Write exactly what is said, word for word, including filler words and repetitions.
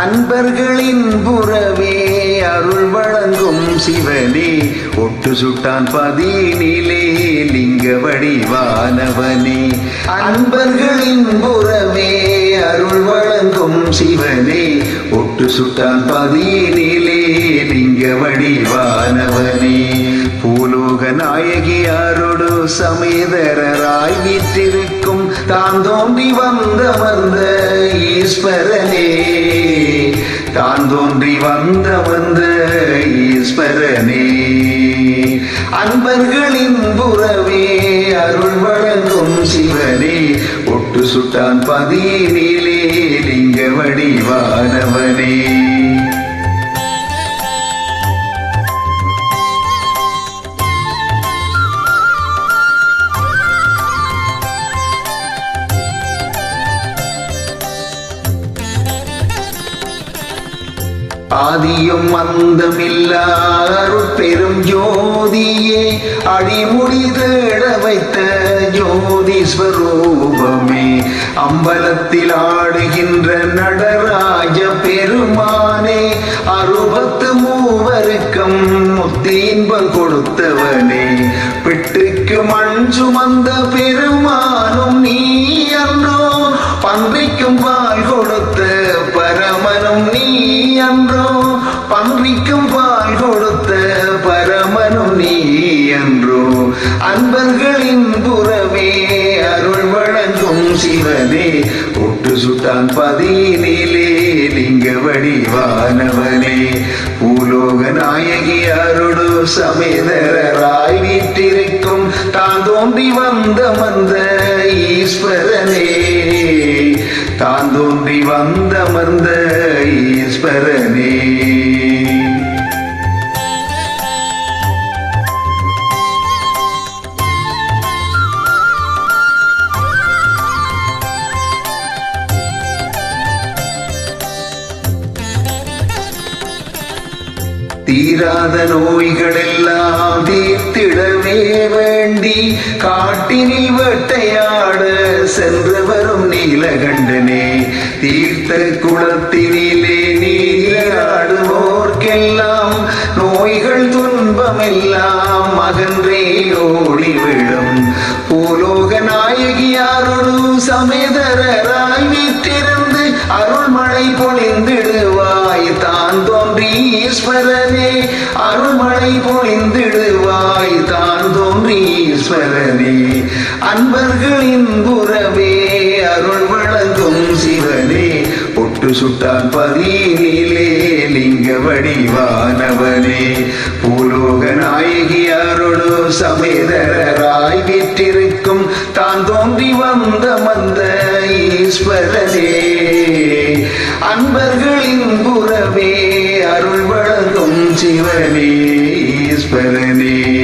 அன்பர்களின் புறவே அருள் வழங்கும் சிவனே, ஒட்டு சுட்டான் பதினிலே லிங்க வடிவானவனே. அன்பர்களின் புறவே அருள் வழங்கும் சிவனே, ஒட்டு சுட்டான் பதினிலே லிங்க வடிவானவனே. பூலோக நாயகியாரோடு சமேதரராய் வீற்றிருக்கும் தான் தோன்றி வந்தமர்ந்த ஈஸ்வரனே, தான் தோன்றி வந்த வந்த ஈஸ்வரனே. அன்பர்களின் புறவே அருள் வழங்கும் சிவனே, ஒட்டு சுட்டான் பதினிலே லிங்க வடிவானவனே. ஆதியும் அந்தமில்லா அருட்பெரும் ஜோதியே, அடிமுடி தேட வைத்த ஜோதி ஸ்வரூபமே. அம்பலத்தில் ஆடுகின்ற நடராஜ பெருமானே, அறுபத்து மூவருக்கும் முத்தி இன்பம் கொடுத்தவனே. பிட்டுக்கு மண் சுமந்த பெருமானும் நீ அன்றோ, பன்றிக்கும் பால் கொடுத்த பரமனும் நீ அன்றோ, பன்றிக்கும் பால் கொடுத்த பரமனும் நீ அன்றோ. அன்பர்களின் புறவே அருள் வழங்கும் சிவனே, ஒட்டு சுட்டான் பதினிலே லிங்க வடிவானவனே. பூலோக நாயகியாரோடு சமேதரராய் வீற்றிருக்கும் தான் தோன்றி வந்த வந்த ஈஸ்வரனே, தான் தோன்றி வந்த வந்த ஈஸ்வரனே. தீராத நோய்களெல்லாம் தீர்த்திடவே வேண்டி காட்டினில் வேட்டையாட சென்று வரும் நீலகண்டனே. தீர்த்த குளத்தினிலே நீராடுவோர்க்கெல்லாம் நோய்கள் துன்பமெல்லாம் அகன்றே ஓடிவிடும். பூலோக நாயகியாரோடு சமேதரராய் வீற்றிருந்து அருள்மழை பொழிந்திடுவாய் தான் தோன்றி ஈஸ்வரனே. அருள்மழை பொழிந்திடுவாய் தான் தோன்றி ஈஸ்வரனே. அன்பர்களின் புறவே அருள் வழங்கும் சிவனே, ஒட்டு சுட்டான் பதினிலே லிங்க வடிவானவனே. பூலோக நாயகியாரோடு சமேதரராய் வீற்றிருக்கும் தான் தோன்றி வந்த மந்த ஈஸ்வரனே. அன்பர்களின் புறவே அருள் வழங்கும் சிவனே ஈஸ்வரனே.